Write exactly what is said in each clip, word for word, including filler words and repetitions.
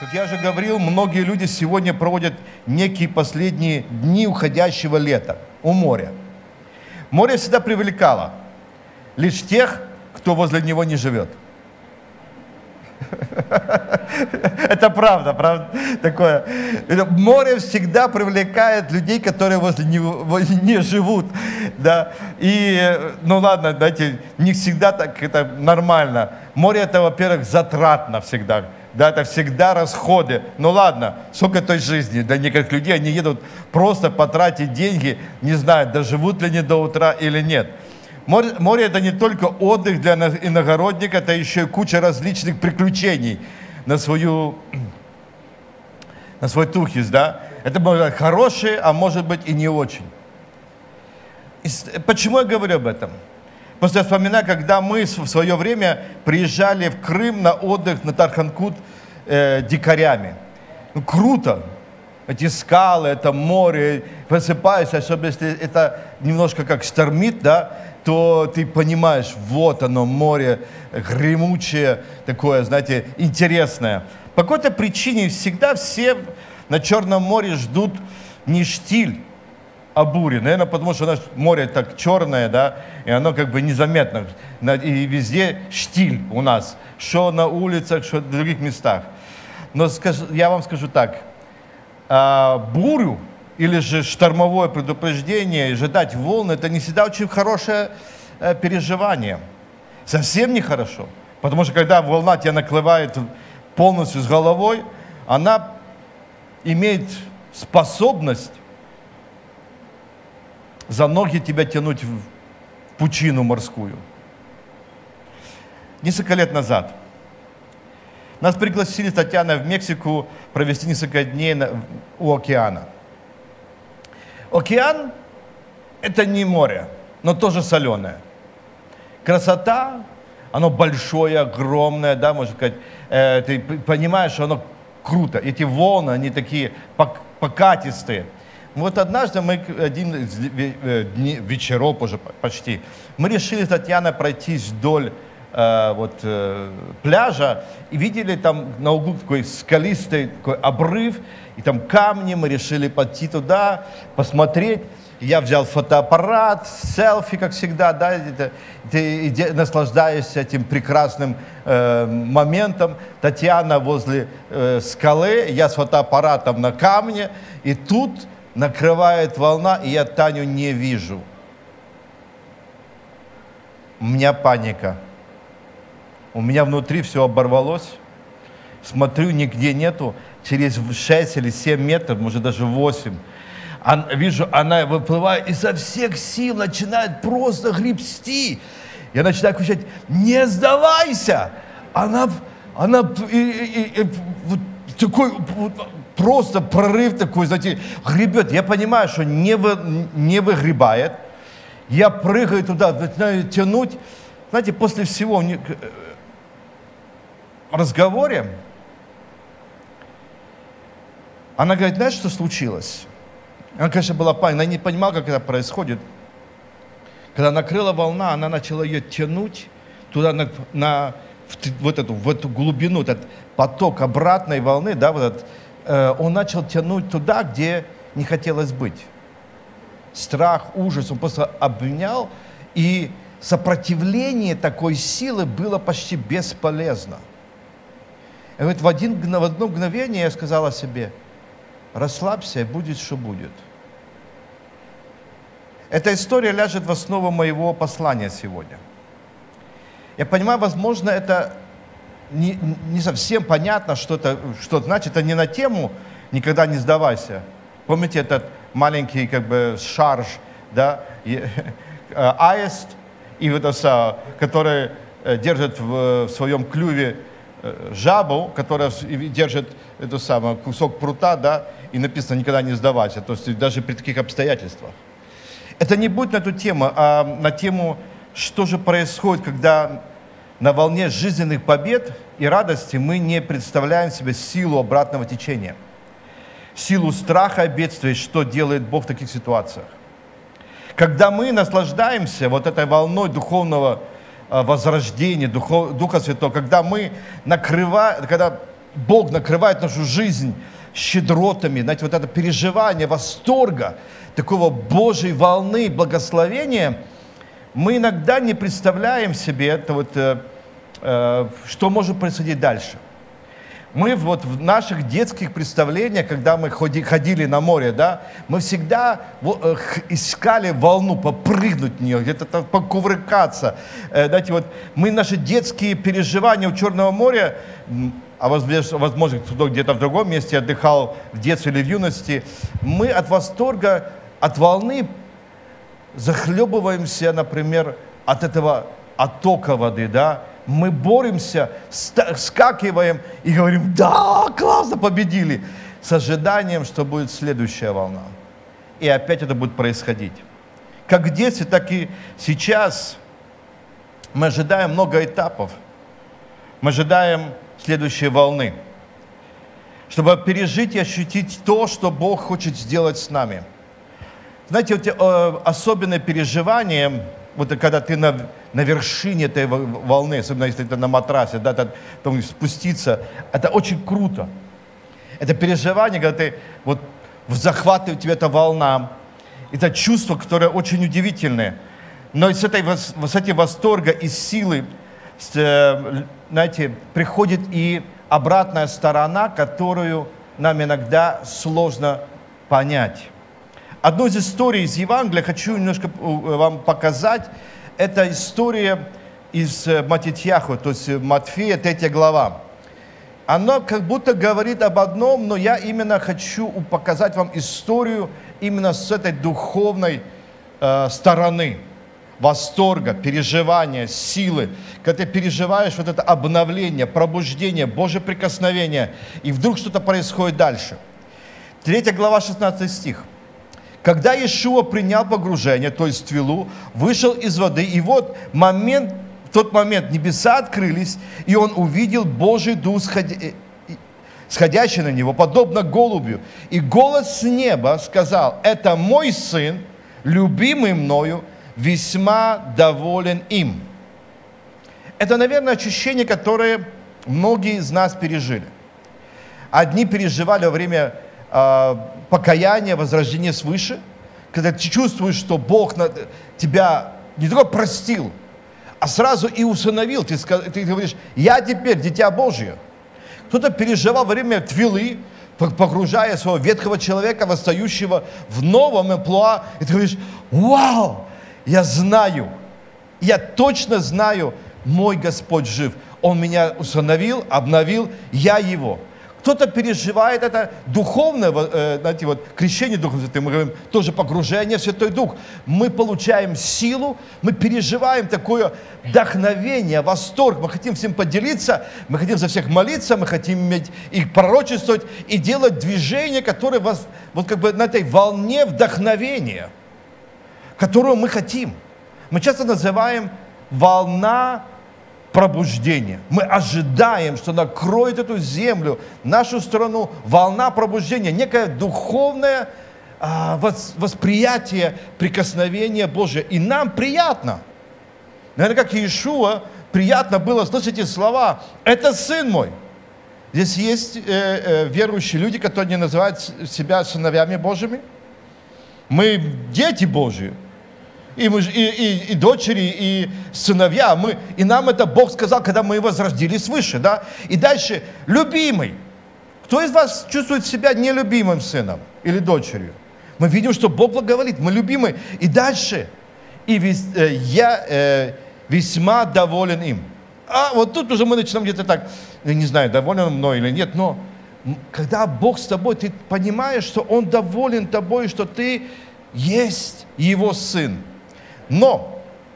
Как я уже говорил, многие люди сегодня проводят некие последние дни уходящего лета у моря. Море всегда привлекало лишь тех, кто возле него не живет. Это правда, правда, такое. Море всегда привлекает людей, которые возле него не живут, да. И, ну ладно, знаете, не всегда так, это нормально. Море это, во-первых, затратно всегда. Да, это всегда расходы. Ну ладно, сколько той жизни для некоторых людей, они едут просто потратить деньги, не знаю, доживут ли они до утра или нет. Море, море это не только отдых для иногородника, это еще и куча различных приключений на свою, на свой тухис, да. Это может быть хорошие, а может быть и не очень. И почему я говорю об этом? Просто я вспоминаю, когда мы в свое время приезжали в Крым на отдых на Тарханкут э, дикарями. Ну, круто. Эти скалы, это море. Просыпаешься, особенно если это немножко как штормит, да, то ты понимаешь, вот оно, море гремучее, такое, знаете, интересное. По какой-то причине всегда все на Черном море ждут не штиль, а бури. Наверное, потому что у нас море так черное, да, и оно как бы незаметно. И везде штиль у нас, что на улицах, что в других местах. Но скажу, я вам скажу так, а, бурю или же штормовое предупреждение, ожидать волны, это не всегда очень хорошее э, переживание. Совсем нехорошо. Потому что когда волна тебя накрывает полностью с головой, она имеет способность за ноги тебя тянуть в пучину морскую. Несколько лет назад нас пригласили с Татьяной в Мексику провести несколько дней на, у океана. Океан – это не море, но тоже соленое. Красота, оно большое, огромное, да, можно сказать. Э, ты понимаешь, что оно круто. Эти волны, они такие покатистые. Вот однажды мы, один из дней, вечеров уже почти, мы решили с Татьяной пройтись вдоль э, вот, э, пляжа и видели там на углу такой скалистый такой обрыв, и там камни, мы решили пойти туда, посмотреть. Я взял фотоаппарат, селфи, как всегда, да, ты, ты наслаждаешься этим прекрасным э, моментом. Татьяна возле э, скалы, я с фотоаппаратом на камне, и тут накрывает волна, и я Таню не вижу. У меня паника. У меня внутри все оборвалось. Смотрю, нигде нету. Через шесть или семь метров, может даже восемь, вижу, она выплывает и со всех сил начинает просто гребсти. Я начинаю кричать: не сдавайся! Она, она и, и, и, вот такой вот, просто прорыв такой, знаете, гребет. Я понимаю, что не, вы, не выгребает. Я прыгаю туда, начинаю тянуть. Знаете, после всего в разговоре она говорит: знаешь, что случилось? Она, конечно, была паника, она не понимала, как это происходит. Когда накрыла волна, она начала ее тянуть туда, на, на, в, вот эту, в эту глубину, этот поток обратной волны, да, вот этот, э, он начал тянуть туда, где не хотелось быть. Страх, ужас, он просто обвинял, и сопротивление такой силы было почти бесполезно. И вот в, один, в одно мгновение я сказала себе: расслабься, и будет, что будет. Эта история ляжет в основу моего послания сегодня. Я понимаю, возможно, это не, не совсем понятно, что это, что это значит. Это не на тему «никогда не сдавайся». Помните этот маленький как бы шарж, да, аист, и вот это, который держит в, в своем клюве жабу, которая держит это самое, кусок прута, да, и написано «никогда не сдавайся», то есть даже при таких обстоятельствах. Это не будет на эту тему, а на тему, что же происходит, когда на волне жизненных побед и радости мы не представляем себе силу обратного течения, силу страха и бедствия, что делает Бог в таких ситуациях. Когда мы наслаждаемся вот этой волной духовного возрождения, Духа Святого, когда мы накрываем, когда Бог накрывает нашу жизнь щедротами, знаете, вот это переживание восторга, такого Божьей волны благословения, мы иногда не представляем себе это вот, э, э, что может происходить дальше. Мы вот в наших детских представлениях, когда мы ходи, ходили на море, да, мы всегда э, искали волну, попрыгнуть в нее, где-то там покувыркаться. Э, знаете, вот мы наши детские переживания у Черного моря, а возможно, кто где-то в другом месте отдыхал в детстве или в юности, мы от восторга, от волны захлебываемся, например, от этого оттока воды, да, мы боремся, скакиваем и говорим: да, классно, победили, с ожиданием, что будет следующая волна. И опять это будет происходить. Как в детстве, так и сейчас мы ожидаем много этапов. Мы ожидаем следующей волны, чтобы пережить и ощутить то, что Бог хочет сделать с нами. Знаете, вот, э, особенное переживание, вот когда ты на, на вершине этой волны, особенно если ты на матрасе, да, там спуститься, это очень круто. Это переживание, когда ты, вот, захватывает тебя эта волна, это чувство, которое очень удивительное. Но с, этой, с этим восторга и силы, знаете, приходит и обратная сторона, которую нам иногда сложно понять. Одну из историй из Евангелия хочу немножко вам показать. Это история из Матитьяху, то есть Матфея, третья глава. Она как будто говорит об одном, но я именно хочу показать вам историю именно с этой духовной э, стороны. Восторга, переживания, силы, когда ты переживаешь вот это обновление, пробуждение, Божье прикосновение, и вдруг что-то происходит дальше. Третья глава, шестнадцатый стих. Когда Иешуа принял погружение, то есть твилу, вышел из воды, и вот момент, в тот момент небеса открылись, и он увидел Божий Дух, сходящий на него, подобно голубю. И голос с неба сказал: это мой сын, любимый мною, весьма доволен им. Это, наверное, ощущение, которое многие из нас пережили. Одни переживали во время э, покаяния, возрождения свыше, когда ты чувствуешь, что Бог тебя не только простил, а сразу и усыновил. Ты, ты говоришь: я теперь дитя Божье. Кто-то переживал во время твилы, погружая своего ветхого человека, восстающего в новом амплуа, и ты говоришь: вау! Я знаю, я точно знаю, мой Господь жив. Он меня усыновил, обновил, я Его. Кто-то переживает это духовное, знаете, вот, крещение Духом Святым, мы говорим, тоже погружение в Святой Дух. Мы получаем силу, мы переживаем такое вдохновение, восторг. Мы хотим всем поделиться, мы хотим за всех молиться, мы хотим иметь их пророчествовать и делать движение, которое вас, вот как бы на этой волне вдохновения, которую мы хотим. Мы часто называем волна пробуждения. Мы ожидаем, что накроет эту землю, нашу страну, волна пробуждения, некое духовное а, восприятие прикосновения Божия. И нам приятно. Наверное, как Иешуа, приятно было слышать эти слова: это Сын мой. Здесь есть э, э, верующие люди, которые не называют себя сыновьями Божьими. Мы дети Божьи. И, мы, и, и, и дочери, и сыновья. Мы, и нам это Бог сказал, когда мы возродились свыше. Да? И дальше, любимый. Кто из вас чувствует себя нелюбимым сыном или дочерью? Мы видим, что Бог благоволит, мы любимы. И дальше, и вес, э, я э, весьма доволен им. А вот тут уже мы начинаем где-то так, я не знаю, доволен он мной или нет, но когда Бог с тобой, ты понимаешь, что Он доволен тобой, что ты есть Его сын. Но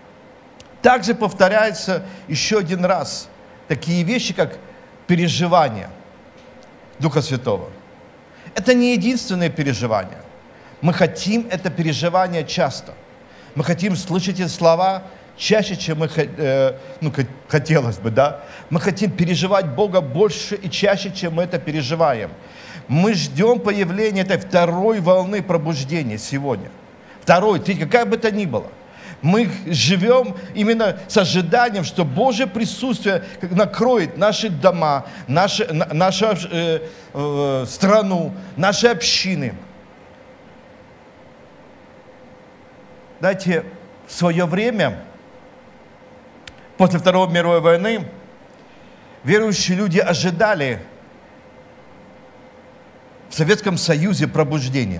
также повторяется еще один раз такие вещи, как переживания Духа Святого. Это не единственное переживание. Мы хотим это переживание часто. Мы хотим слышать эти слова чаще, чем мы, э, ну, хотелось бы, да? Мы хотим переживать Бога больше и чаще, чем мы это переживаем. Мы ждем появления этой второй волны пробуждения сегодня. Второй, третий, какая бы то ни была. Мы живем именно с ожиданием, что Божье присутствие накроет наши дома, наши, нашу э, э, страну, наши общины. Знаете, в свое время, после Второй мировой войны, верующие люди ожидали в Советском Союзе пробуждения.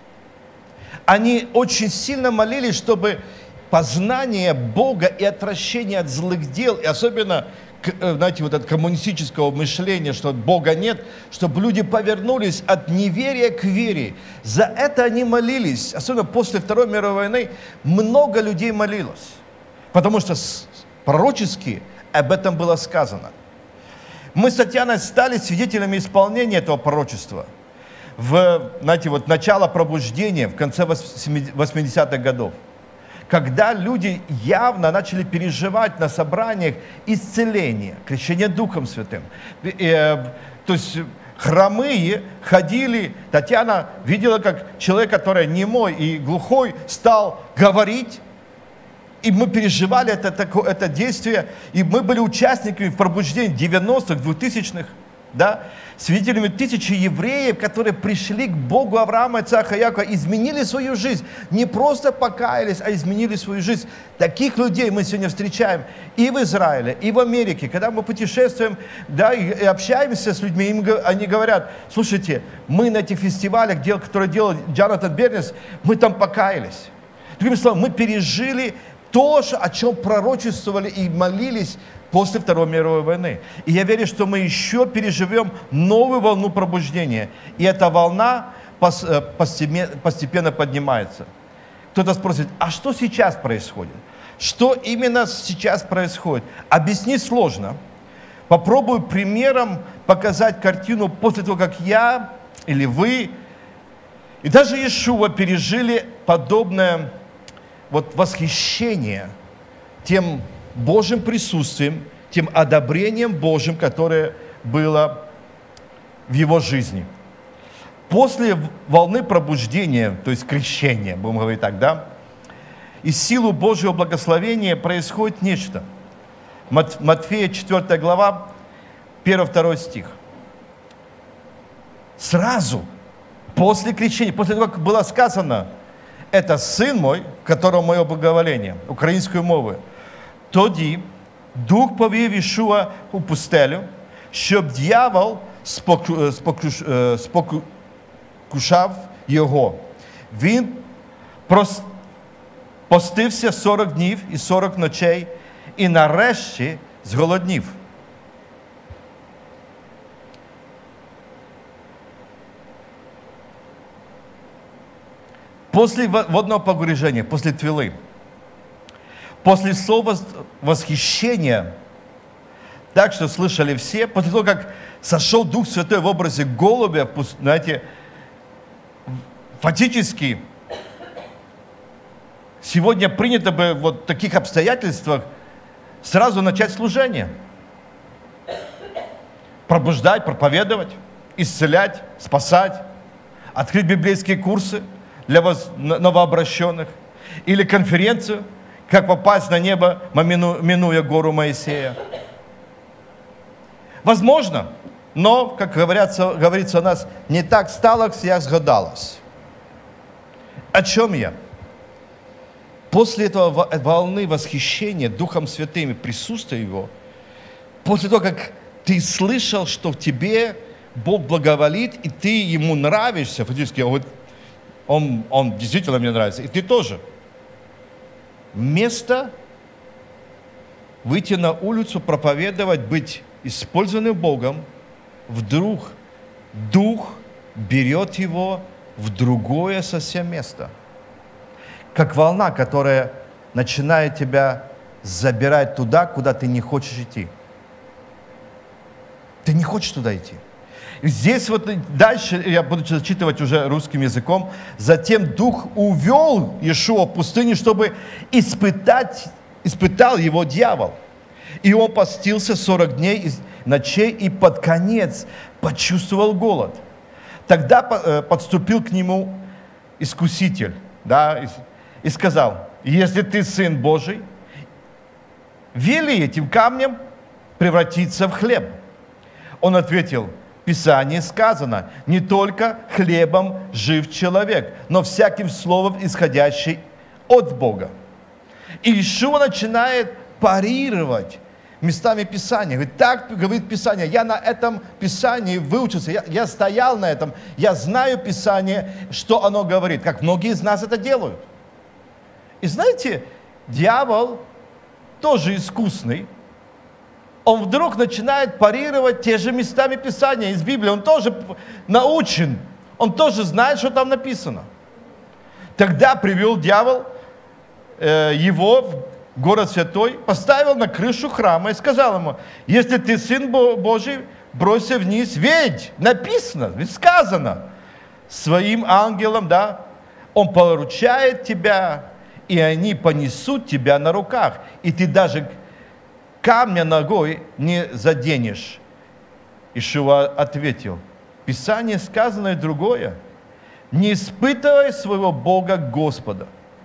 Они очень сильно молились, чтобы познание Бога и отвращение от злых дел, и особенно, знаете, вот от коммунистического мышления, что Бога нет, чтобы люди повернулись от неверия к вере. За это они молились. Особенно после Второй мировой войны много людей молилось. Потому что пророчески об этом было сказано. Мы с Татьяной стали свидетелями исполнения этого пророчества. В, знаете, вот начало пробуждения в конце восьмидесятых годов. Когда люди явно начали переживать на собраниях исцеление, крещение Духом Святым. То есть хромые ходили, Татьяна видела, как человек, который немой и глухой, стал говорить. И мы переживали это, это, это действие, и мы были участниками в пробуждении девяностых, двухтысячных, да, свидетелями тысячи евреев, которые пришли к Богу Авраама, Ицхака, Якова, изменили свою жизнь. Не просто покаялись, а изменили свою жизнь. Таких людей мы сегодня встречаем и в Израиле, и в Америке. Когда мы путешествуем, да, и, и общаемся с людьми, им, они говорят: слушайте, мы на этих фестивалях, дел, которые делал Джонатан Бернес, мы там покаялись. Другими словами, мы пережили то, о чем пророчествовали и молились после Второй мировой войны. И я верю, что мы еще переживем новую волну пробуждения. И эта волна постепенно поднимается. Кто-то спросит: а что сейчас происходит? Что именно сейчас происходит? Объяснить сложно. Попробую примером показать картину после того, как я или вы, и даже Иешуа пережили подобное вот восхищение тем Божьим присутствием, тем одобрением Божьим, которое было в его жизни. После волны пробуждения, то есть крещения, будем говорить так, да, и силу Божьего благословения происходит нечто. Матфея четвёртая глава, первый-второй стих. Сразу после крещения, после того, как было сказано: «Это Сын мой, которому мое благоволение», українською мовою, тоді Дух повів Ішуа у пустелю, щоб дьявол споку, спокуш, спокушав його. Він прос, постився сорок днів і сорок ночей, і нарешті зголоднів. После водного погружения, после твилы, после слова восхищения, так что слышали все, после того, как сошел Дух Святой в образе голубя, знаете, фактически сегодня принято бы вот в таких обстоятельствах сразу начать служение. Пробуждать, проповедовать, исцелять, спасать, открыть библейские курсы для новообращенных, или конференцию, как попасть на небо, минуя гору Моисея. Возможно, но, как говорится, говорится у нас, не так сталося, як згадалось. О чем я? После этого волны восхищения Духом Святым и присутствия Его, после того, как ты слышал, что в тебе Бог благоволит, и ты Ему нравишься, фактически, Он, он действительно мне нравится, и ты тоже. Вместо выйти на улицу, проповедовать, быть использованным Богом, вдруг Дух берет его в другое совсем место. Как волна, которая начинает тебя забирать туда, куда ты не хочешь идти. Ты не хочешь туда идти. Здесь вот дальше, я буду зачитывать уже русским языком, затем Дух увел Иешуа в пустыню, чтобы испытать, испытал его дьявол. И он постился сорок дней и ночей, и под конец почувствовал голод. Тогда подступил к нему искуситель, да, и сказал: если ты Сын Божий, вели этим камнем превратиться в хлеб. Он ответил: в Писании сказано, не только хлебом жив человек, но всяким словом, исходящим от Бога. И Иешуа начинает парировать местами Писания. Говорит, так говорит Писание. Я на этом Писании выучился. Я, я стоял на этом. Я знаю Писание, что оно говорит. Как многие из нас это делают. И знаете, дьявол тоже искусный. Он вдруг начинает парировать те же местами Писания из Библии. Он тоже научен. Он тоже знает, что там написано. Тогда привел дьявол э, его в город святой, поставил на крышу храма и сказал ему: если ты Сын Божий, бросься вниз, ведь написано, ведь сказано своим ангелам, да, он поручает тебя, и они понесут тебя на руках, и ты даже камня ногой не заденешь. Иешуа ответил: Писание сказано и другое. Не испытывай своего Бога Господа.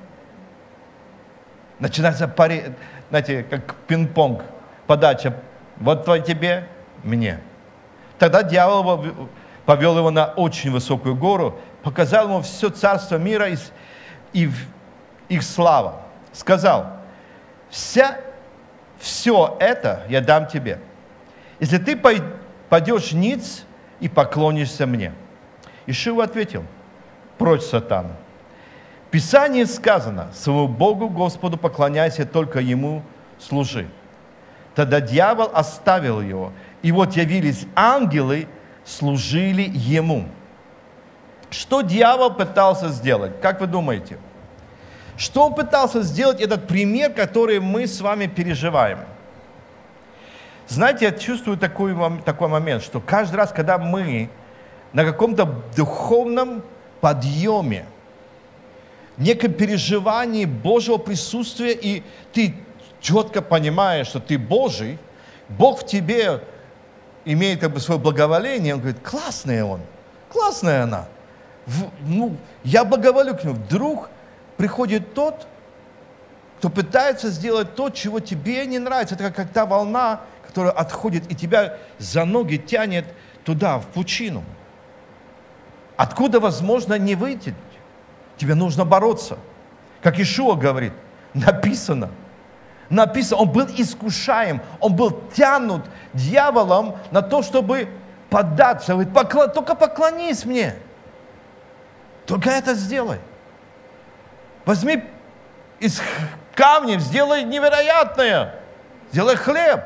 Начинается пари, знаете, как пинг-понг, подача. Вот тебе, мне. Тогда дьявол повел его на очень высокую гору, показал ему все царство мира и, и их слава. Сказал: Вся, все это я дам тебе, если ты пойдешь ниц и поклонишься мне. Иешуа ответил: прочь, сатана. В Писании сказано: своему Богу Господу поклоняйся, только Ему служи. Тогда дьявол оставил его, и вот явились ангелы, служили ему. Что дьявол пытался сделать? Как вы думаете? Что он пытался сделать, этот пример, который мы с вами переживаем? Знаете, я чувствую такой, такой момент, что каждый раз, когда мы на каком-то духовном подъеме, неком переживании Божьего присутствия, и ты четко понимаешь, что ты Божий, Бог в тебе имеет как бы свое благоволение, он говорит: классная он, классная она. В, ну, я благоволю к нему. Вдруг приходит тот, кто пытается сделать то, чего тебе не нравится. Это как та волна, которая отходит и тебя за ноги тянет туда, в пучину. Откуда возможно не выйти? Тебе нужно бороться. Как Иешуа говорит, написано. Написано, он был искушаем, он был тянут дьяволом на то, чтобы поддаться. Говорит: Покла... только поклонись мне. Только это сделай. Возьми из камней, сделай невероятное. Сделай хлеб.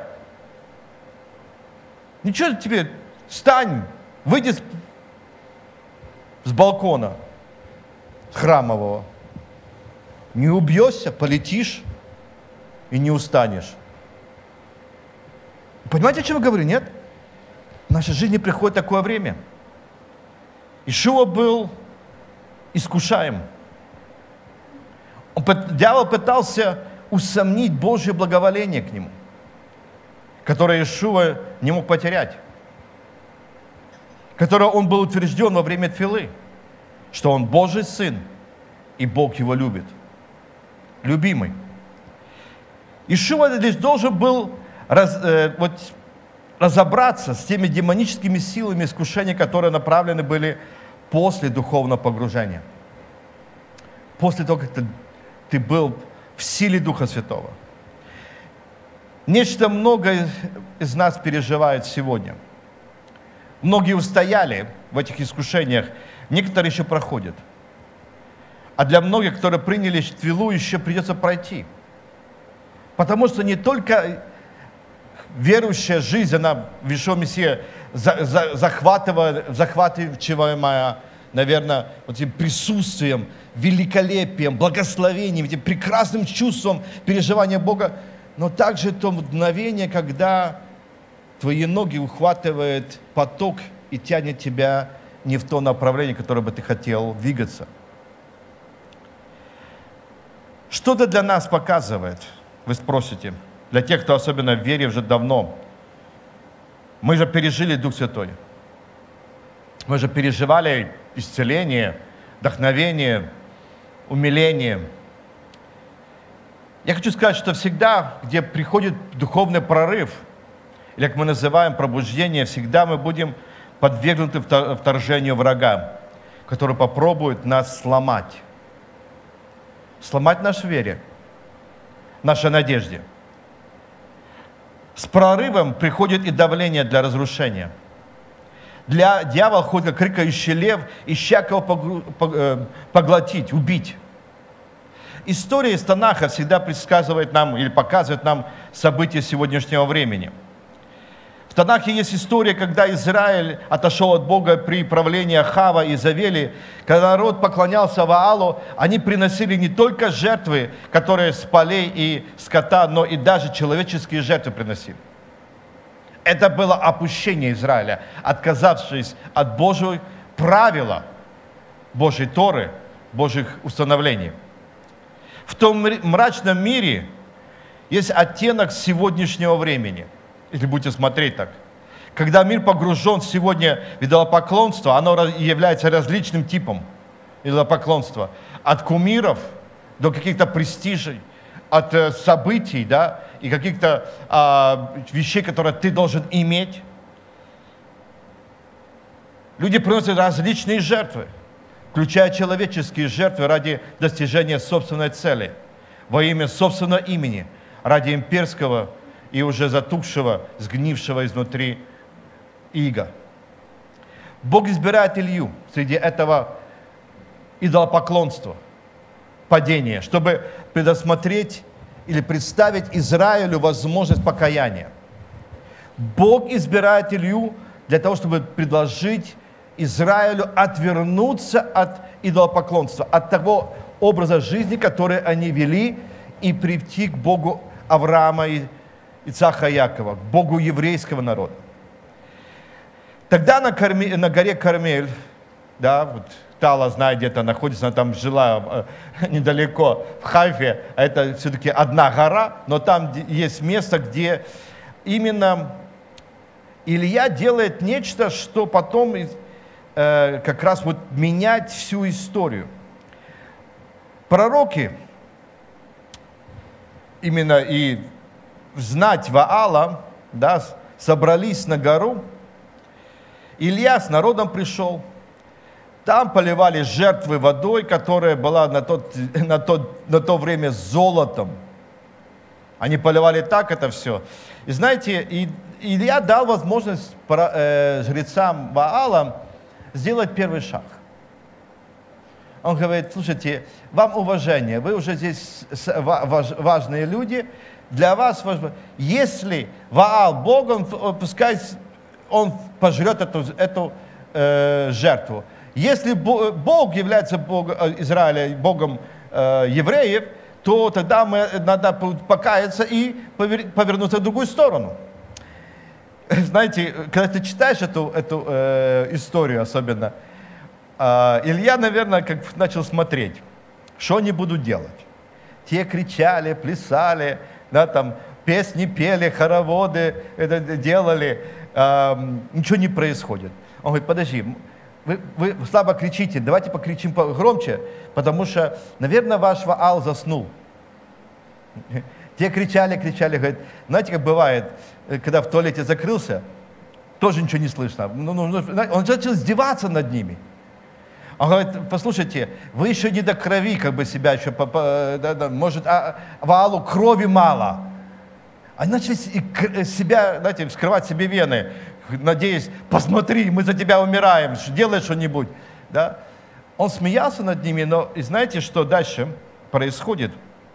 Ничего тебе, встань, выйди с, с балкона храмового. Не убьешься, полетишь и не устанешь. Понимаете, о чем я говорю, нет? В нашей жизни приходит такое время. Иешуа был искушаем. Он, дьявол пытался усомнить Божье благоволение к нему, которое Иешуа не мог потерять, которое он был утвержден во время тфилы, что он Божий Сын, и Бог его любит. Любимый. Иешуа лишь должен был раз, э, вот, разобраться с теми демоническими силами искушения, которые направлены были после духовного погружения. После того, как ты, ты был в силе Духа Святого. Нечто многое из нас переживает сегодня. Многие устояли в этих искушениях, некоторые еще проходят. А для многих, которые приняли тфилу, еще придется пройти. Потому что не только верующая жизнь, она в Иешуа Мессии захватываемая, наверное, вот этим присутствием, великолепием, благословением, этим прекрасным чувством переживания Бога, но также то мгновение, когда твои ноги ухватывает поток и тянет тебя не в то направление, которое бы ты хотел двигаться. Что это для нас показывает, вы спросите, для тех, кто особенно в вере уже давно. Мы же пережили Дух Святой. Мы же переживали исцеление, вдохновение, умиление. Я хочу сказать, что всегда, где приходит духовный прорыв, или, как мы называем, пробуждение, всегда мы будем подвергнуты вторжению врага, который попробует нас сломать. Сломать нашу вере, нашей надежде. С прорывом приходит и давление для разрушения. Для дьявола ходит как рыкающий лев, ища кого поглотить, убить. История из Танаха всегда предсказывает нам или показывает нам события сегодняшнего времени. В Танахе есть история, когда Израиль отошел от Бога при правлении Ахава и Изавели. Когда народ поклонялся Ваалу, они приносили не только жертвы, которые с полей и скота, но и даже человеческие жертвы приносили. Это было опущение Израиля, отказавшись от Божьего правила, Божьей Торы, Божьих установлений. В том мрачном мире есть оттенок сегодняшнего времени, если будете смотреть так. Когда мир погружен сегодня в идолопоклонство, оно является различным типом идолопоклонства. От кумиров до каких-то престижей, от э, событий, да, и каких-то э, вещей, которые ты должен иметь. Люди приносят различные жертвы, включая человеческие жертвы ради достижения собственной цели, во имя собственного имени, ради имперского и уже затухшего, сгнившего изнутри иго. Бог избирает Илью среди этого идолопоклонства, падения, чтобы предусмотреть или представить Израилю возможность покаяния. Бог избирает Илью для того, чтобы предложить Израилю отвернуться от идолопоклонства, от того образа жизни, который они вели, и прийти к Богу Авраама и Ицхака и Якова, к Богу еврейского народа. Тогда на, Карме, на горе Кармель, да, вот Тала знает, где-то находится, она там жила э, недалеко, в Хайфе, а это все-таки одна гора, но там есть место, где именно Илья делает нечто, что потом э, как раз вот менять всю историю. Пророки, именно и знать Ваала, да, собрались на гору. Илья с народом пришел. Там поливали жертвы водой, которая была на, тот, на, тот, на то время золотом. Они поливали так это все. И знаете, и, Илья дал возможность э, жрецам Ваала сделать первый шаг. Он говорит: слушайте, вам уважение, вы уже здесь важные люди, для вас важно, если Ваал Бог, он, пускай он пожрет эту, эту э, жертву. Если Бог является Богом Израиля, Богом э, евреев, то тогда мы, надо покаяться и повернуться в другую сторону. Знаете, когда ты читаешь эту, эту э, историю особенно, э, Илья, наверное, как начал смотреть, что они будут делать. Те кричали, плясали, да, там, песни пели, хороводы это делали, э, ничего не происходит. Он говорит: подожди, Вы, вы слабо кричите, давайте покричим громче, потому что, наверное, ваш Ваал заснул. Те кричали, кричали, говорят, знаете, как бывает, когда в туалете закрылся, тоже ничего не слышно. Ну, ну, он начал издеваться над ними. Он говорит: послушайте, вы еще не до крови, как бы себя еще, да, да, может, а Ваалу крови мало. Они начали себя, знаете, вскрывать себе вены, надеясь: посмотри, мы за тебя умираем, делай что-нибудь. Да? Он смеялся над ними, но и знаете, что дальше происходит?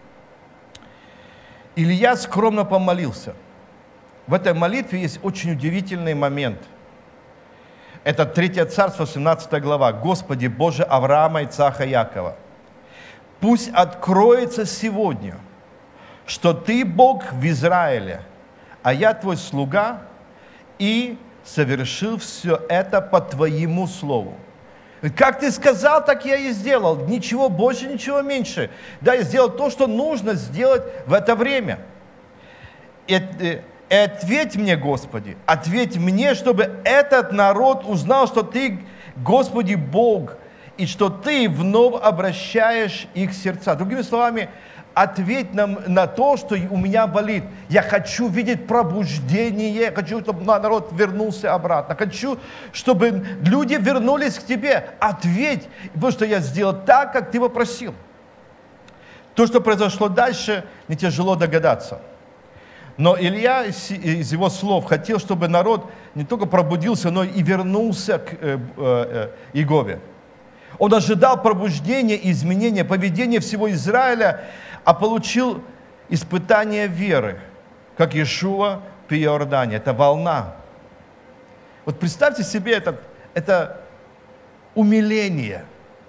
Илья скромно помолился. В этой молитве есть очень удивительный момент. Это третье царство, семнадцатая глава. «Господи Боже Авраама, Ицхака, Якова, пусть откроется сегодня, что Ты Бог в Израиле, а я Твой слуга, и совершил все это по Твоему слову. Как Ты сказал, так я и сделал. Ничего больше, ничего меньше. Да, я сделал то, что нужно сделать в это время. И, и, и ответь мне, Господи, ответь мне, чтобы этот народ узнал, что Ты, Господи, Бог, и что Ты вновь обращаешь их сердца. Другими словами, ответь нам на то, что у меня болит. Я хочу видеть пробуждение, я хочу, чтобы народ вернулся обратно. Хочу, чтобы люди вернулись к тебе. Ответь, потому что я сделал так, как ты попросил. То, что произошло дальше, не тяжело догадаться. Но Илья из его слов хотел, чтобы народ не только пробудился, но и вернулся к Иегове. Он ожидал пробуждения и изменения поведения всего Израиля, а получил испытание веры, как Иешуа при Иордане. Это волна. Вот представьте себе это, это умиление,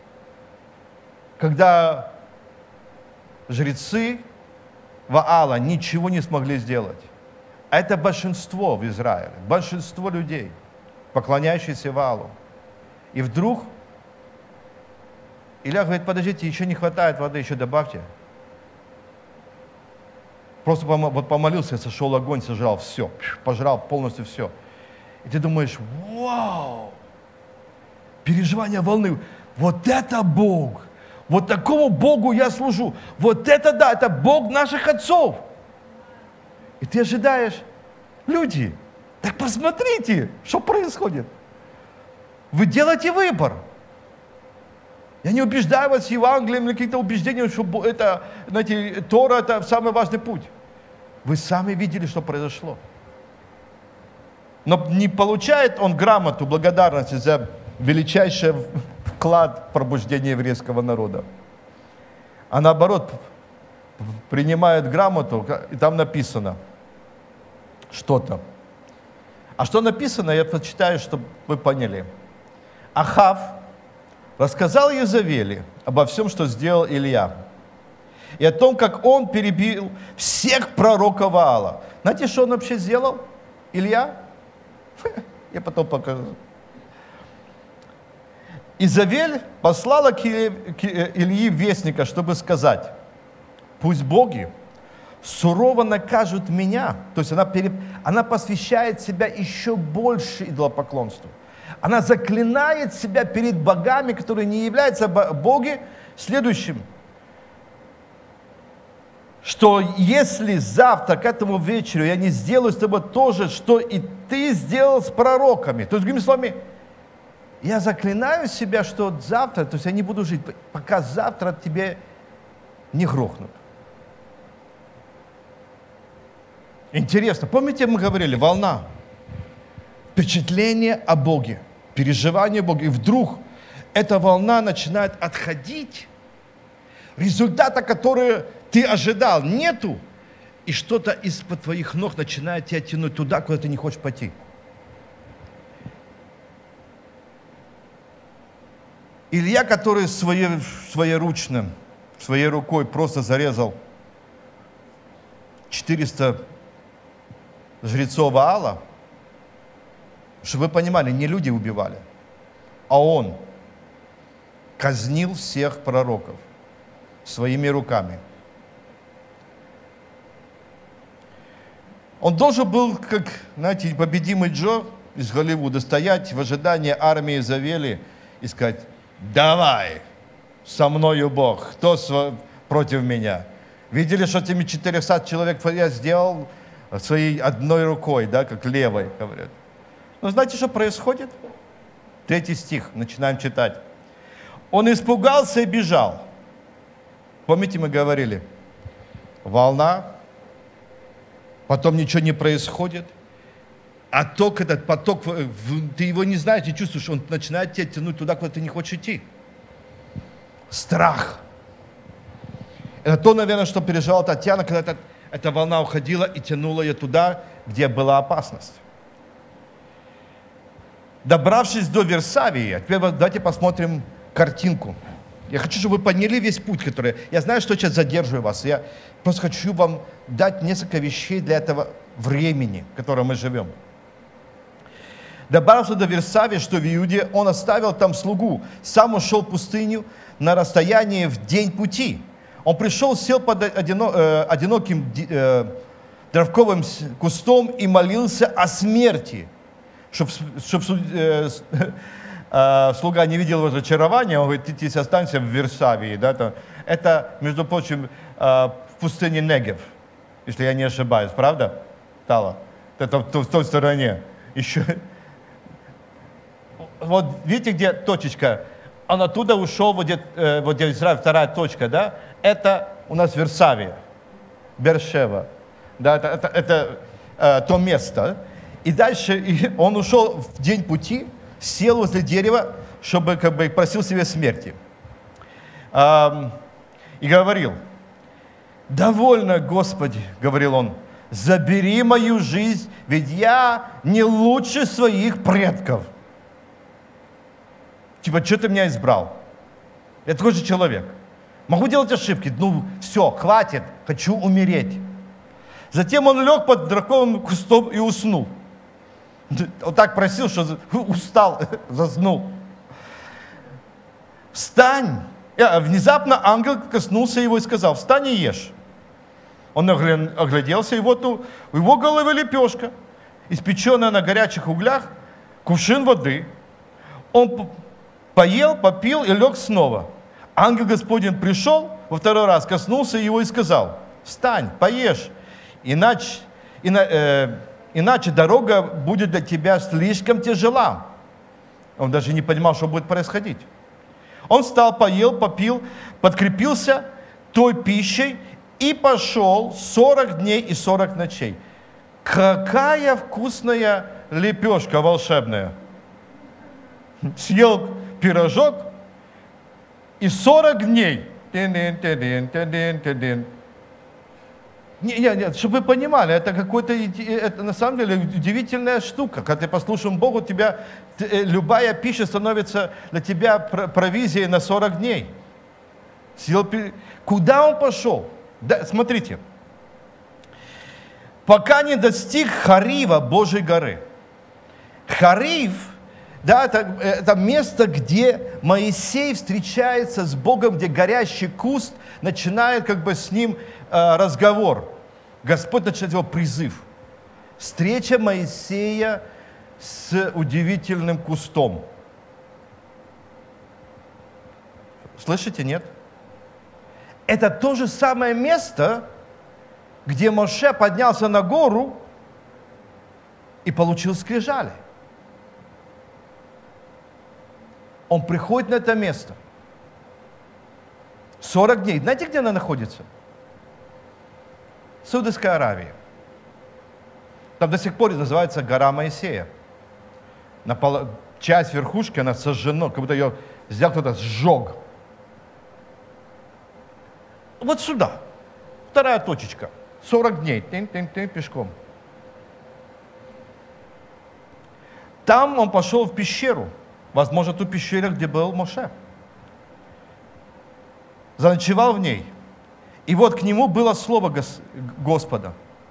когда жрецы Ваала ничего не смогли сделать. А это большинство в Израиле, большинство людей, поклоняющиеся Ваалу. И вдруг Илья говорит: подождите, еще не хватает воды, еще добавьте. Просто вот помолился, сошел огонь, сожрал все, пожрал полностью все. И ты думаешь: вау, переживание волны, вот это Бог, вот такому Богу я служу, вот это да, это Бог наших отцов. И ты ожидаешь: люди, так посмотрите, что происходит. Вы делаете выбор. Я не убеждаю вас Евангелием или какие-то убеждения, что это, знаете, Тора – это самый важный путь. Вы сами видели, что произошло. Но не получает он грамоту благодарности за величайший вклад в пробуждение еврейского народа. А наоборот, принимает грамоту, и там написано что-то. А что написано, я прочитаю, чтобы вы поняли. Ахав рассказал Иезавели обо всем, что сделал Илья, и о том, как он перебил всех пророков Ваала. Знаете, что он вообще сделал, Илья? Я потом покажу. Иезавель послала к Илье вестника, чтобы сказать: пусть боги сурово накажут меня. То есть она, переп... она посвящает себя еще больше идолопоклонству. Она заклинает себя перед богами, которые не являются боги, следующим: что если завтра к этому вечеру я не сделаю с тобой то же, что и ты сделал с пророками, то есть, другими словами, я заклинаю себя, что завтра, то есть я не буду жить, пока завтра тебе не грохнут. Интересно, помните, мы говорили, волна, впечатление о Боге, переживание о Боге, и вдруг эта волна начинает отходить, результата, который ты ожидал, нету, и что-то из-под твоих ног начинает тебя тянуть туда, куда ты не хочешь пойти. Илья, который своей, своеручно, своей рукой просто зарезал четыреста жрецов Ваала, чтобы вы понимали, не люди убивали, а он казнил всех пророков своими руками. Он должен был, как, знаете, победимый Джо из Голливуда, стоять в ожидании армии Иезавели и сказать: давай, со мною Бог, кто против меня? Видели, что этими четырехсот человек я сделал своей одной рукой, да, как левой, говорят. Но знаете, что происходит? Третий стих, начинаем читать. Он испугался и бежал. Помните, мы говорили, волна, потом ничего не происходит, а ток, этот поток, ты его не знаешь, не чувствуешь, он начинает тебя тянуть туда, куда ты не хочешь идти. Страх. Это то, наверное, что переживала Татьяна, когда эта, эта волна уходила и тянула ее туда, где была опасность. Добравшись до Версавии, теперь давайте посмотрим картинку. Я хочу, чтобы вы поняли весь путь, который... Я знаю, что сейчас задерживаю вас. Я просто хочу вам дать несколько вещей для этого времени, в котором мы живем. Добрался до Версавии, что в Иуде, он оставил там слугу. Сам ушел в пустыню на расстоянии в день пути. Он пришел, сел под одино, э, одиноким э, травковым кустом и молился о смерти, чтобы чтоб, э, э, слуга не видел разочарования. Он говорит: ты здесь останься в Версавии. Да? Это, между прочим, в пустыне Негев, если я не ошибаюсь, правда, Тала? Это в, в той стороне. Еще. Вот видите, где точечка? Он оттуда ушел, вот где, э, вот где Израиль, вторая точка, да? Это у нас Версавия, Бершева. Да, это это, это э, то место. И дальше и он ушел в день пути, сел возле дерева, чтобы как бы просил себе смерти. Эм, и говорил: «Довольно, Господи, — говорил он, — забери мою жизнь, ведь я не лучше своих предков». Типа, что ты меня избрал? Я такой же человек. Могу делать ошибки. Ну, все, хватит, хочу умереть. Затем он лег под драконовым кустом и уснул. Он так просил, что устал, заснул. «Встань!» Внезапно ангел коснулся его и сказал: «Встань и ешь». Он огляделся, и вот у его головы лепешка, испеченная на горячих углях, кувшин воды. Он поел, попил и лег снова. Ангел Господень пришел во второй раз, коснулся его и сказал: «Встань, поешь, иначе, ина, э, иначе дорога будет для тебя слишком тяжела». Он даже не понимал, что будет происходить. Он встал, поел, попил, подкрепился той пищей и пошел сорок дней и сорок ночей. Какая вкусная лепешка волшебная! Съел пирожок и сорок дней. Нет, нет, нет, чтобы вы понимали, это какой-то, это на самом деле удивительная штука. Когда ты послушаешь Богу, у тебя любая пища становится для тебя провизией на сорок дней. Съел, куда он пошел? Да, смотрите. Пока не достиг Харива, Божьей горы. Харив, да, это, это место, где Моисей встречается с Богом, где горящий куст начинает как бы с ним э, разговор. Господь начинает его призыв. Встреча Моисея с удивительным кустом. Слышите, нет? Это то же самое место, где Моше поднялся на гору и получил скрижали. Он приходит на это место. сорок дней. Знаете, где она находится? Саудовская Аравия. Там до сих пор называется гора Моисея. На пол... Часть верхушки, она сожжена, как будто ее взял кто-то, сжег. Вот сюда. Вторая точечка. сорок дней. Тын-тын-тын, пешком. Там он пошел в пещеру. Возможно, ту пещеру, где был Моше. Заночевал в ней. И вот к нему было слово Господа.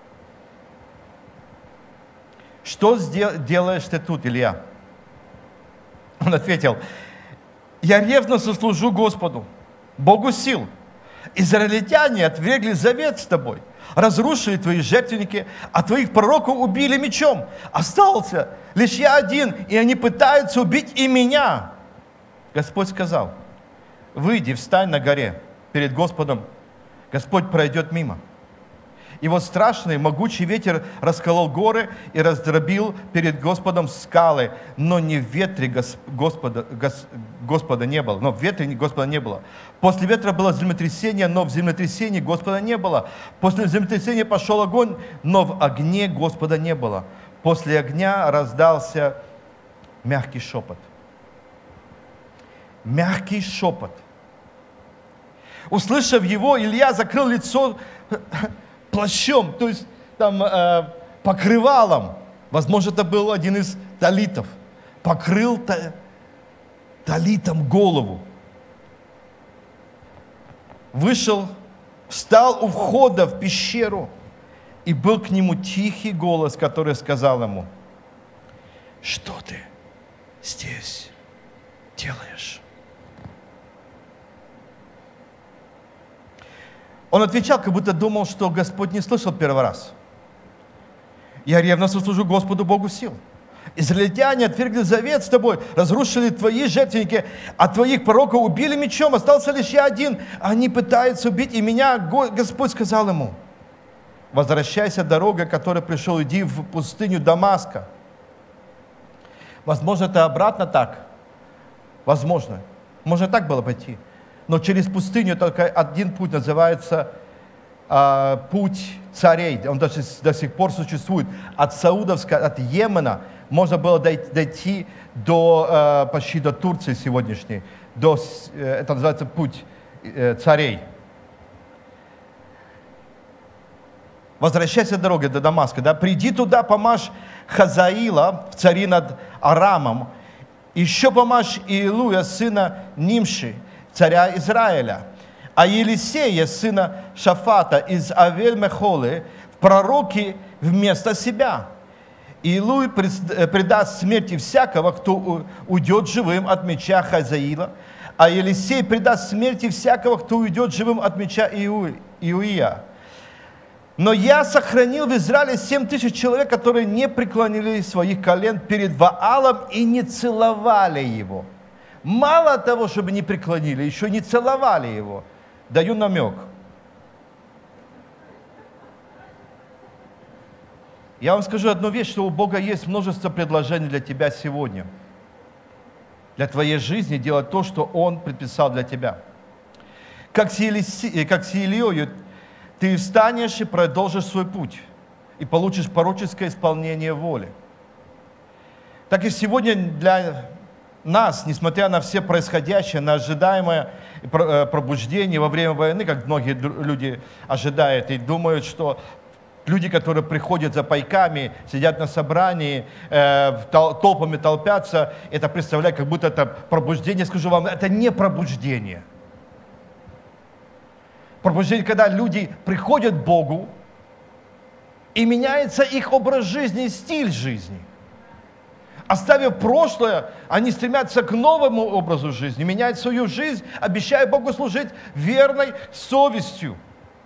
«Что делаешь ты тут, Илья?» Он ответил: «Я ревностно служу Господу, Богу сил. Израильтяне отвергли завет с тобой, разрушили твои жертвенники, а твоих пророков убили мечом. Остался лишь я один, и они пытаются убить и меня». Господь сказал: «Выйди, встань на горе перед Господом, Господь пройдет мимо». И вот страшный, могучий ветер расколол горы и раздробил перед Господом скалы, но не в ветре Господа, Господа не было, но в ветре Господа не было. После ветра было землетрясение, но в землетрясении Господа не было. После землетрясения пошел огонь, но в огне Господа не было. После огня раздался мягкий шепот. Мягкий шепот. Услышав его, Илья закрыл лицо плащом, то есть там э, покрывалом. Возможно, это был один из талитов. Покрыл та, талитом голову. Вышел, встал у входа в пещеру, и был к нему тихий голос, который сказал ему: «Что ты здесь делаешь?» Он отвечал, как будто думал, что Господь не слышал первый раз. «Я ревностно служу Господу Богу сил. Израильтяне отвергли завет с тобой, разрушили твои жертвенники, а твоих пророков убили мечом, остался лишь я один. Они пытаются убить и меня. Господь сказал ему: возвращайся дорогой, которой пришел, иди в пустыню Дамаска. Возможно, это обратно так. Возможно. Можно так было пойти. Но через пустыню только один путь, называется э, путь царей. Он даже до сих пор существует. От Саудовска, от Йемена можно было дойти до, э, почти до Турции сегодняшней. До, э, это называется путь э, царей. Возвращайся дорогой до Дамаска. Да? Приди туда, помажь Хазаила, в цари над Арамом. Еще помажь Иилуя, сына Нимши, царя Израиля. А Елисея, сына Шафата из Авель-Мехолы, в пророки вместо себя. Иилуй предаст смерти всякого, кто уйдет живым от меча Хазаила, а Елисей предаст смерти всякого, кто уйдет живым от меча Иуия. Но я сохранил в Израиле семь тысяч человек, которые не преклонили своих колен перед Ваалом и не целовали его. Мало того, чтобы не преклонили, еще не целовали его. Даю намек. Я вам скажу одну вещь, что у Бога есть множество предложений для тебя сегодня. Для твоей жизни делать то, что Он предписал для тебя. Как с Илией, ты встанешь и продолжишь свой путь, и получишь пророческое исполнение воли. Так и сегодня для нас, несмотря на все происходящее, на ожидаемое пробуждение во время войны, как многие люди ожидают и думают, что люди, которые приходят за пайками, сидят на собрании, э, толпами толпятся, это представляет, как будто это пробуждение. Скажу вам, это не пробуждение. Пробуждение, когда люди приходят к Богу, и меняется их образ жизни и стиль жизни. Оставив прошлое, они стремятся к новому образу жизни, меняют свою жизнь, обещая Богу служить верной совестью,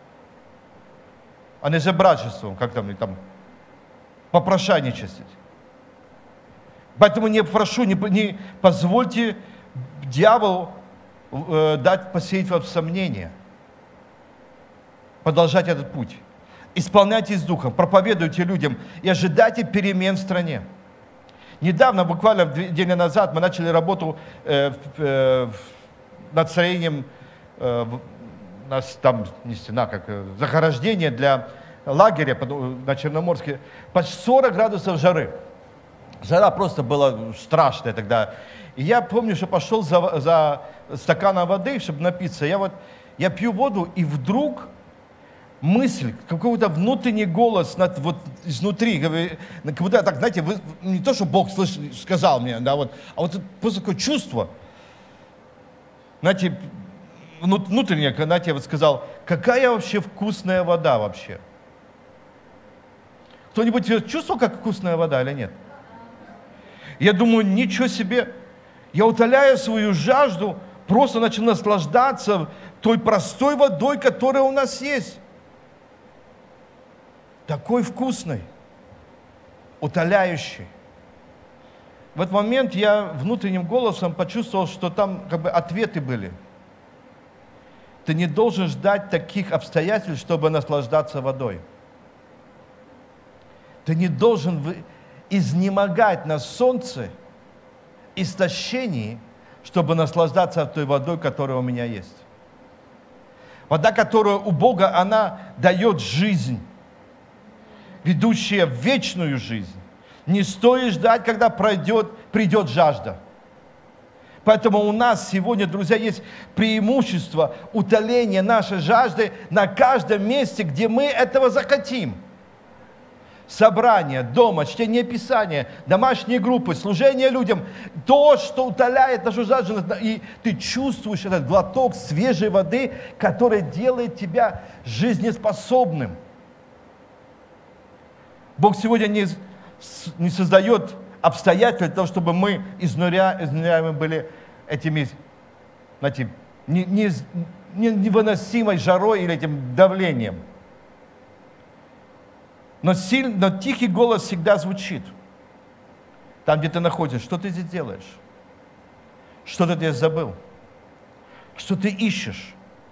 а не жебрачеством, как там, там попрошайничать. Поэтому не прошу, не, не позвольте дьяволу э, дать посеять вам сомнения. Продолжать этот путь. Исполняйтесь Духом, проповедуйте людям и ожидайте перемен в стране. Недавно, буквально две недели назад, мы начали работу э, э, над строением э, у нас там не стена, как заграждение для лагеря на Черноморске. Почти сорок градусов жары. Жара просто была страшная тогда. И я помню, что пошел за, за стаканом воды, чтобы напиться. Я вот, я пью воду, и вдруг мысль, какой-то внутренний голос над, вот, изнутри, как будто так, знаете, вы, не то, что Бог слыш, сказал мне, да, вот, а вот просто такое чувство, знаете, внутреннее, знаете, я вот сказал, какая вообще вкусная вода вообще. Кто-нибудь чувствовал, как вкусная вода или нет? Я думаю, ничего себе, я утоляю свою жажду, просто начал наслаждаться той простой водой, которая у нас есть. Такой вкусной, утоляющей. В этот момент я внутренним голосом почувствовал, что там как бы ответы были. Ты не должен ждать таких обстоятельств, чтобы наслаждаться водой. Ты не должен изнемогать на солнце, истощении, чтобы наслаждаться той водой, которая у меня есть. Вода, которая у Бога, она дает жизнь, ведущая в вечную жизнь. Не стоит ждать, когда пройдет, придет жажда. Поэтому у нас сегодня, друзья, есть преимущество утоления нашей жажды на каждом месте, где мы этого захотим. Собрание, дома, чтение Писания, домашние группы, служение людям. То, что утоляет нашу жажду. И ты чувствуешь этот глоток свежей воды, который делает тебя жизнеспособным. Бог сегодня не, не создает обстоятельств для того, чтобы мы изнуря, изнуряемы были этими, знаете, не, не, не, невыносимой жарой или этим давлением. Но, сильный, но тихий голос всегда звучит. там, где ты находишься, что ты здесь делаешь? Что ты здесь забыл? Что ты ищешь?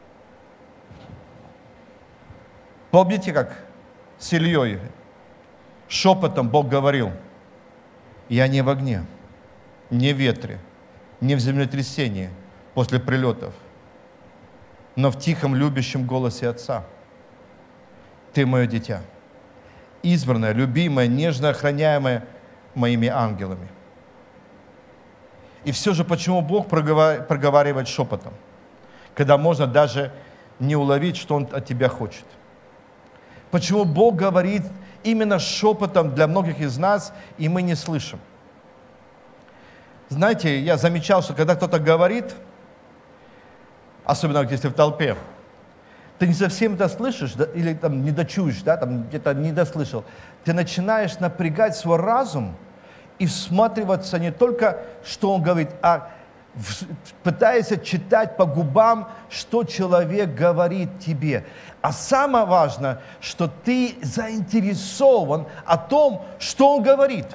Помните, как с Ильей шепотом Бог говорил: я не в огне, не в ветре, не в землетрясении после прилетов, но в тихом любящем голосе Отца. Ты мое дитя, избранное, любимое, нежно охраняемое моими ангелами. И все же, почему Бог проговаривает шепотом, когда можно даже не уловить, что Он от тебя хочет? Почему Бог говорит именно шепотом для многих из нас, и мы не слышим? Знаете, я замечал, что когда кто-то говорит, особенно если в толпе, ты не совсем это слышишь, да, или там не дочуешь, да, там где-то не дослышал. Ты начинаешь напрягать свой разум и всматриваться не только, что он говорит, а пытаясь читать по губам, что человек говорит тебе. А самое важное, что ты заинтересован о том, что он говорит.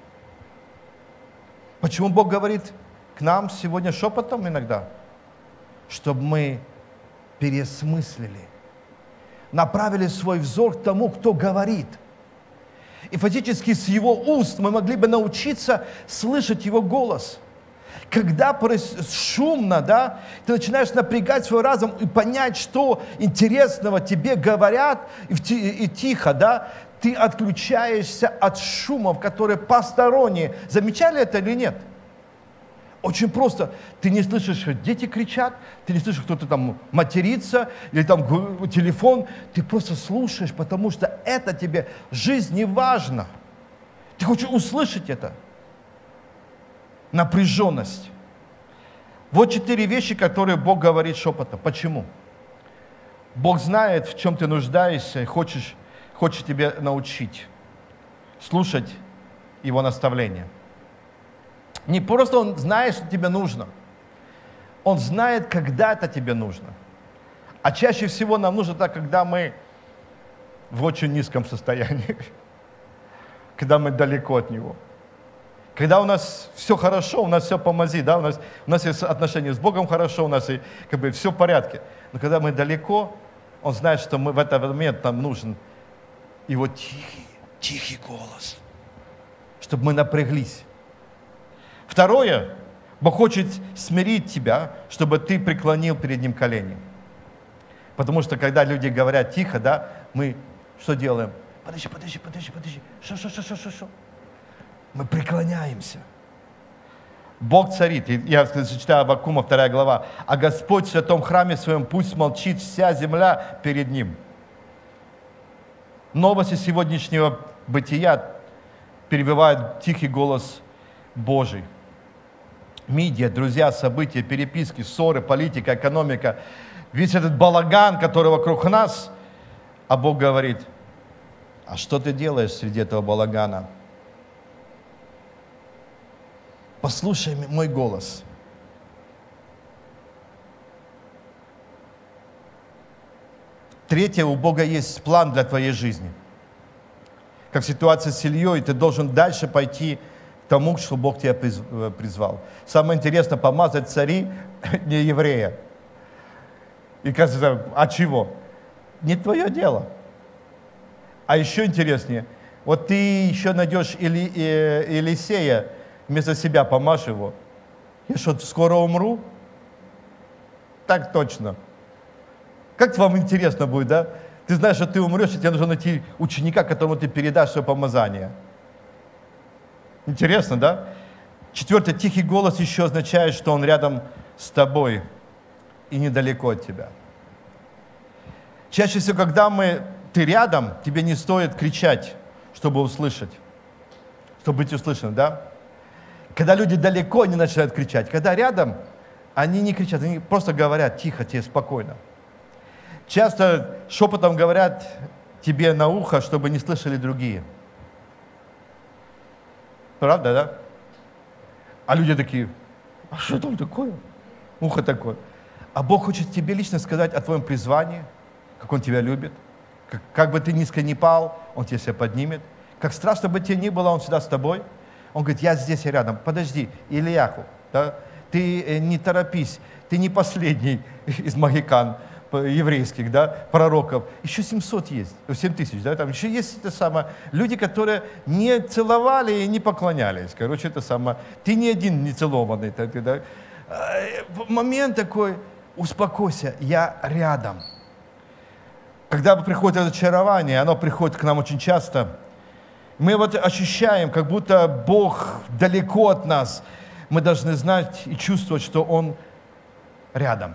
Почему Бог говорит к нам сегодня шепотом иногда? Чтобы мы переосмыслили, направили свой взор к тому, кто говорит. И фактически с его уст мы могли бы научиться слышать его голос. Когда шумно, да, ты начинаешь напрягать свой разум и понять, что интересного тебе говорят, и тихо, да, ты отключаешься от шумов, которые посторонние. Замечали это или нет? Очень просто. Ты не слышишь, что дети кричат, ты не слышишь, кто-то там матерится, или там телефон. Ты просто слушаешь, потому что это тебе жизни важно. Ты хочешь услышать это. Напряженность. Вот четыре вещи, которые Бог говорит шепотом. Почему? Бог знает, в чем ты нуждаешься, и хочешь, хочет тебя научить. Слушать Его наставления. Не просто Он знает, что тебе нужно. Он знает, когда это тебе нужно. А чаще всего нам нужно так, когда мы в очень низком состоянии. Когда мы далеко от Него. Когда у нас все хорошо, у нас все по мази, да, у нас, у нас есть отношения с Богом хорошо, у нас и, как бы, все в порядке. Но когда мы далеко, Он знает, что мы в этот момент нам нужен Его тихий, тихий голос, чтобы мы напряглись. Второе, Бог хочет смирить тебя, чтобы ты преклонил перед Ним колени. Потому что когда люди говорят тихо, да, мы что делаем? Подожди, подожди, подожди, подожди. Что, что, что, что, что, что? Мы преклоняемся. Бог царит. Я читаю Аввакума, вторая глава. А Господь в святом храме своем, пусть молчит вся земля перед Ним. Новости сегодняшнего бытия перебивает тихий голос Божий. Медиа, друзья, события, переписки, ссоры, политика, экономика. Весь этот балаган, который вокруг нас. А Бог говорит: а что ты делаешь среди этого балагана? Послушай мой голос. Третье, у Бога есть план для твоей жизни. Как в ситуации с Ильей, ты должен дальше пойти к тому, что Бог тебя призвал. Самое интересное, помазать цари не еврея. И кажется, а чего? Не твое дело. А еще интереснее, вот ты еще найдешь Или, э, Елисея, вместо себя помажь его. Я что, скоро умру? Так точно. Как вам интересно будет, да? Ты знаешь, что ты умрешь, и тебе нужно найти ученика, которому ты передашь свое помазание. Интересно, да? Четвертое, тихий голос еще означает, что он рядом с тобой и недалеко от тебя. Чаще всего, когда мы, ты рядом, тебе не стоит кричать, чтобы услышать, чтобы быть услышанным, да? Когда люди далеко, они начинают кричать. Когда рядом, они не кричат, они просто говорят тихо, тебе спокойно. Часто шепотом говорят тебе на ухо, чтобы не слышали другие. Правда, да? А люди такие: а что там такое? Ухо такое. А Бог хочет тебе лично сказать о твоем призвании, как Он тебя любит. Как, как бы ты низко ни пал, Он тебя себя поднимет. Как страшно бы тебе ни было, Он всегда с тобой. Он говорит, я здесь рядом. Подожди, Ильяху, да? Ты не торопись, ты не последний из магикан еврейских, да, пророков. Еще семьсот есть, семь тысяч, да, там еще есть это самое, люди, которые не целовали и не поклонялись. Короче, это самое, ты не один не целованный. Так, да. Момент такой, успокойся, я рядом. Когда приходит разочарование, оно приходит к нам очень часто, мы вот ощущаем, как будто Бог далеко от нас. Мы должны знать и чувствовать, что Он рядом.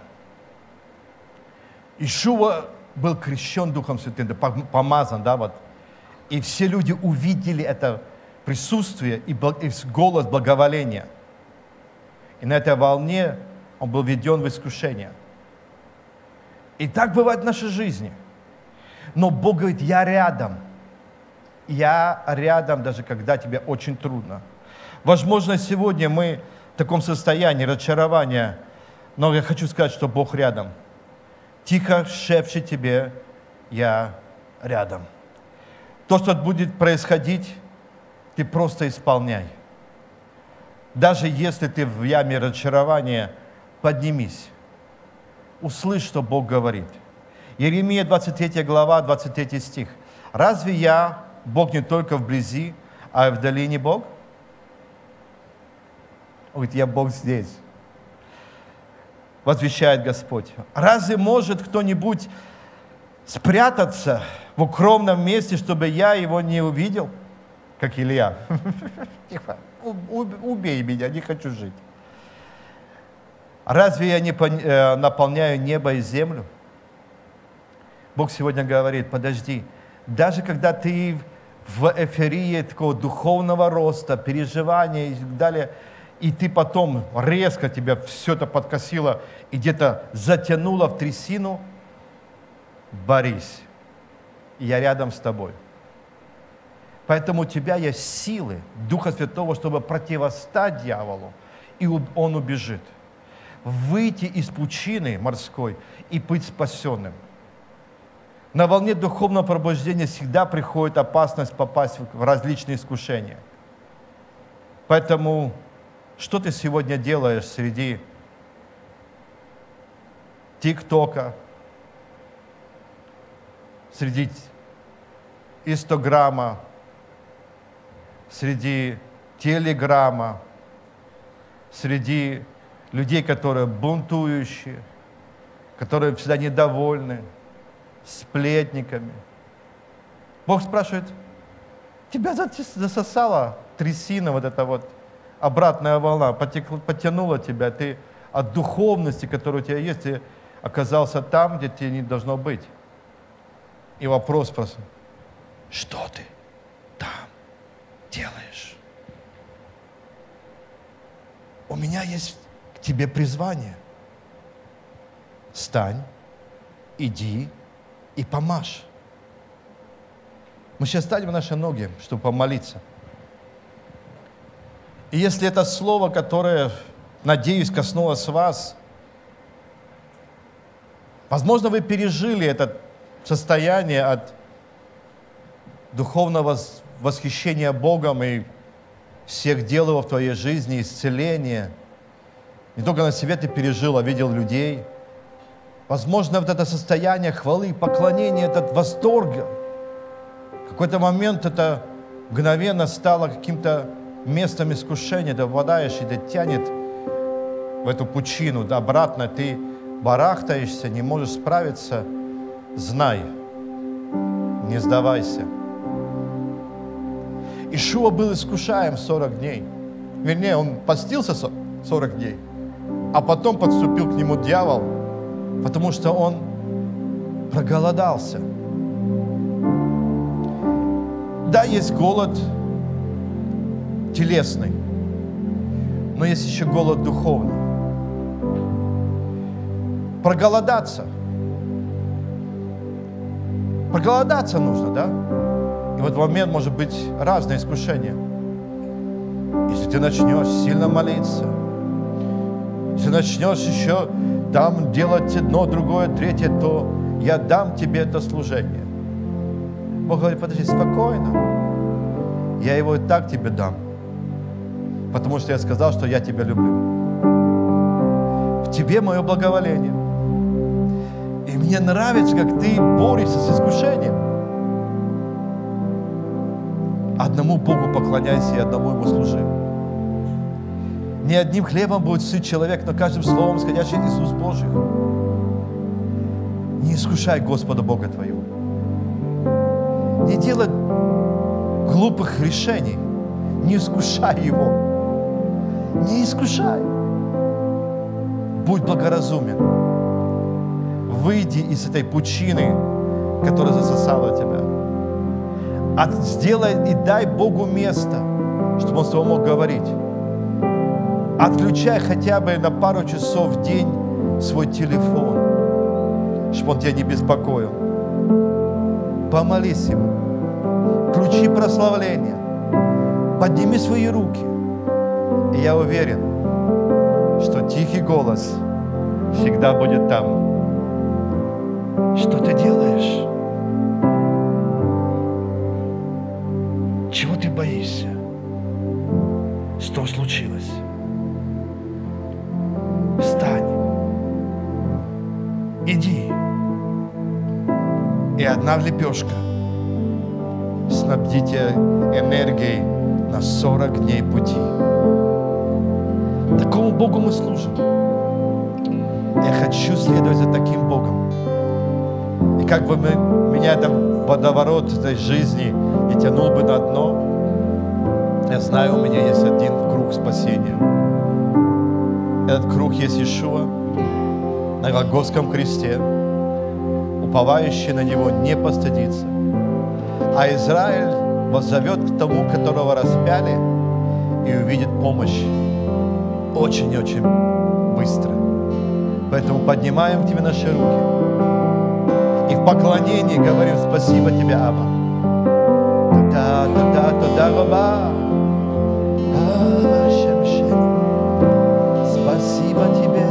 Иешуа был крещен Духом Святым, помазан, да, вот. И все люди увидели это присутствие и голос благоволения. И на этой волне он был введен в искушение. И так бывает в нашей жизни. Но Бог говорит, я рядом. Я рядом, даже когда тебе очень трудно. Возможно, сегодня мы в таком состоянии разочарования, но я хочу сказать, что Бог рядом. Тихо шепчет тебе, я рядом. То, что будет происходить, ты просто исполняй. Даже если ты в яме разочарования, поднимись. Услышь, что Бог говорит. Иеремия двадцать третья глава, двадцать третий стих. Разве я, Бог не только вблизи, а и в долине Бог? Он говорит, я Бог здесь. Возвещает Господь. Разве может кто-нибудь спрятаться в укромном месте, чтобы я его не увидел? Как Илья. Тихо, убей меня, не хочу жить. Разве я не наполняю небо и землю? Бог сегодня говорит, подожди, даже когда ты в эйфории такого духовного роста, переживания и так далее, и ты потом резко тебя все это подкосило и где-то затянуло в трясину, борись. И я рядом с тобой. Поэтому у тебя есть силы Духа Святого, чтобы противостать дьяволу, и он убежит. Выйти из пучины морской и быть спасенным. На волне духовного пробуждения всегда приходит опасность попасть в различные искушения. Поэтому что ты сегодня делаешь среди ТикТока, среди Инстаграма, среди Телеграма, среди людей, которые бунтующие, которые всегда недовольны, сплетниками. Бог спрашивает, тебя засосала трясина, вот эта вот обратная волна, потянула тебя, ты от духовности, которая у тебя есть, ты оказался там, где тебе не должно быть. И вопрос просто, что ты там делаешь? У меня есть к тебе призвание. Встань, иди и помажь. Мы сейчас станем на наши ноги, чтобы помолиться. И если это слово, которое, надеюсь, коснулось вас, возможно, вы пережили это состояние от духовного восхищения Богом и всех дел Его в твоей жизни, исцеления. Не только на себе ты пережил, а видел людей. Возможно, вот это состояние хвалы, поклонения, этот восторг, в какой-то момент это мгновенно стало каким-то местом искушения, ты попадаешь, и ты тянет в эту пучину, да, обратно ты барахтаешься, не можешь справиться, знай, не сдавайся. Иешуа был искушаем сорок дней. Вернее, он постился сорок дней, а потом подступил к нему дьявол, потому что он проголодался. Да, есть голод телесный, но есть еще голод духовный. Проголодаться. Проголодаться нужно, да? И в этот момент может быть разное искушение. Если ты начнешь сильно молиться, если начнешь еще там делать одно, другое, третье, то я дам тебе это служение. Бог говорит, подожди, спокойно. Я его и так тебе дам. потому что я сказал, что я тебя люблю. В тебе мое благоволение. И мне нравится, как ты борешься с искушением. Одному Богу поклоняйся и одному Ему служи. Не одним хлебом будет сыт человек, но каждым словом, исходящим из уст Божьих. Не искушай Господа Бога твоего. Не делай глупых решений. Не искушай Его. Не искушай. Будь благоразумен. Выйди из этой пучины, которая засосала тебя. От, сделай и дай Богу место, чтобы Он с тобой мог говорить. Отключай хотя бы на пару часов в день свой телефон, чтобы он тебя не беспокоил. Помолись Ему. Включи прославление. Подними свои руки. И я уверен, что тихий голос всегда будет там. Что ты делаешь? Чего ты боишься? Что случилось? Встань. Иди. И одна лепешка снабдит тебя энергией на сорок дней пути. Такому Богу мы служим. Я хочу следовать за таким Богом. И как бы мы, меня там водоворот этой жизни не тянул бы на дно, я знаю, у меня есть один круг спасения. Этот круг есть Иешуа на Голгофском кресте. Уповающий на Него не постыдится. А Израиль воззовет к тому, которого распяли, и увидит помощь очень-очень быстро. Поэтому поднимаем к Тебе наши руки. И в поклонении говорим спасибо Тебе, Абба. Туда, туда, туда, Раба. Спасибо Тебе.